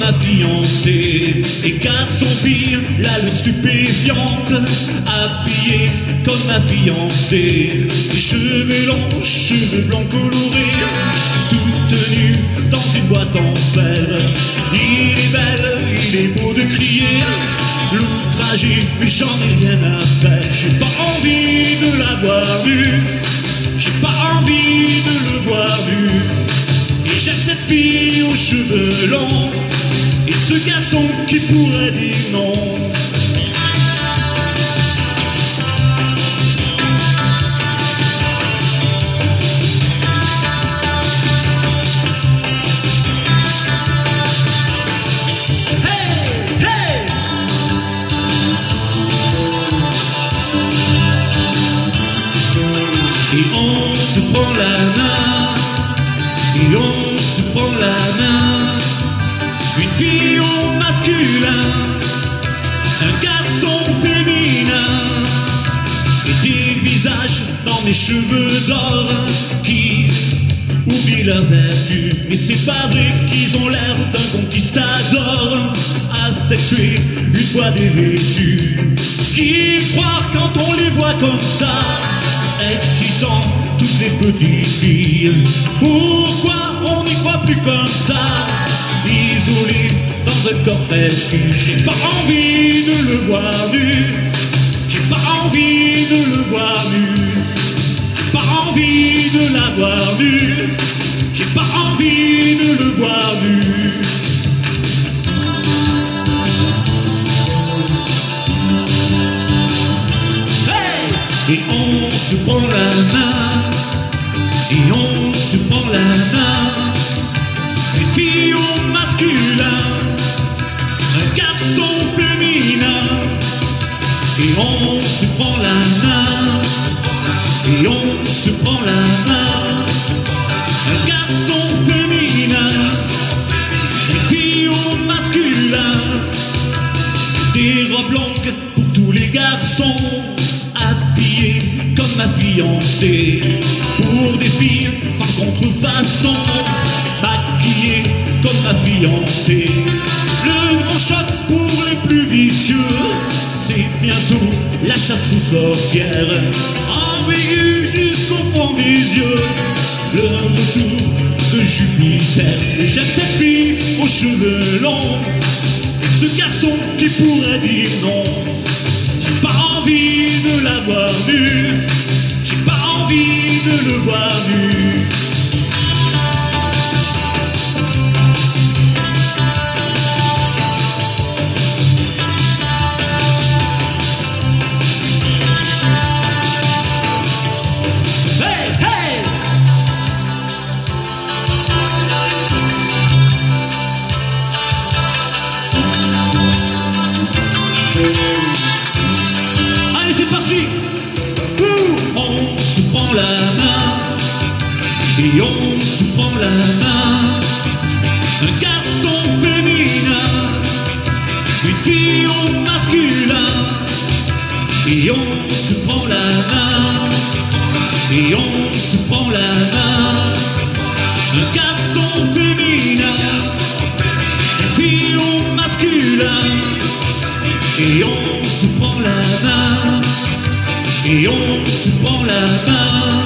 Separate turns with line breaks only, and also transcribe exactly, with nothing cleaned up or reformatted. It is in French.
ma fiancée. Et garçon-fille, la lutte stupéfiante, habillée comme ma fiancée. Les cheveux longs, cheveux blancs colorés, toute nue dans une boîte en fer. Il est belle, il est beau de crier, l'outragé, mais j'en ai rien à faire. J'ai pas envie de l'avoir vu, j'ai pas envie de le voir vu. Et j'aime cette fille aux cheveux longs, et ce garçon qui pourrait dire non. Et on se prend la main, et on se prend la main. Une fille au masculin, un garçon féminin. Et des visages dans mes cheveux d'or qui oublient leur vertu. Mais c'est pas vrai qu'ils ont l'air d'un conquistador asexué, une fois dévêtu. Qui croire quand on les voit comme ça, excitant toutes les petites filles? Pourquoi on n'y croit plus comme ça, isolé dans un corps presque? J'ai pas envie de le voir nu, j'ai pas envie de le voir nu, j'ai pas envie de l'avoir nu, j'ai pas envie de le voir nu. Et on se prend la main, et on se prend la main. Une fille au masculin, un garçon féminin. Et on se prend la main, et on se prend la main. Un garçon féminin, une fille au masculin. Des robes longues pour tous les garçons, habillée comme ma fiancée. Pour des filles sans contrefaçon, maquillée comme ma fiancée. Le grand choc pour les plus vicieux, c'est bientôt la chasse aux sorcières. Ambigu jusqu'au fond des yeux, le retour de Jupiter. Et j'aime cette fille aux cheveux longs, et ce garçon qui pourrait dire non. J'ai pas envie de l'avoir vu, j'ai pas envie de le voir vu. Hey, hey! Allez, c'est parti! On se prend la main, et on se prend la main. Un garçon féminin, une fille au masculin. Et on se prend la main, et on se prend la main. Un garçon féminin, une fille au masculin. Et on se prend la main, et on se prend la main.